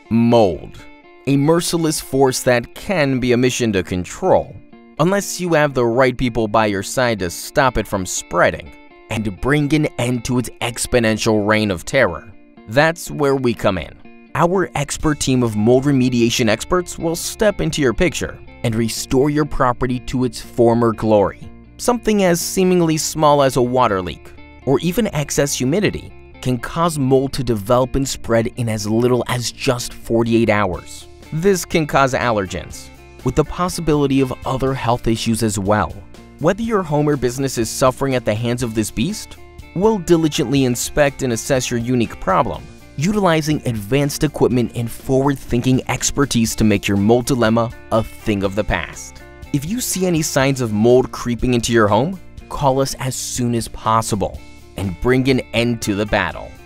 Mold, a merciless force that can be a mission to control, unless you have the right people by your side to stop it from spreading and bring an end to its exponential reign of terror. That's where we come in. Our expert team of mold remediation experts will step into your picture and restore your property to its former glory. Something as seemingly small as a water leak or even excess humidity can cause mold to develop and spread in as little as just 48 hours. This can cause allergens, with the possibility of other health issues as well. Whether your home or business is suffering at the hands of this beast, we'll diligently inspect and assess your unique problem, utilizing advanced equipment and forward-thinking expertise to make your mold dilemma a thing of the past. If you see any signs of mold creeping into your home, call us as soon as possible and bring an end to the battle.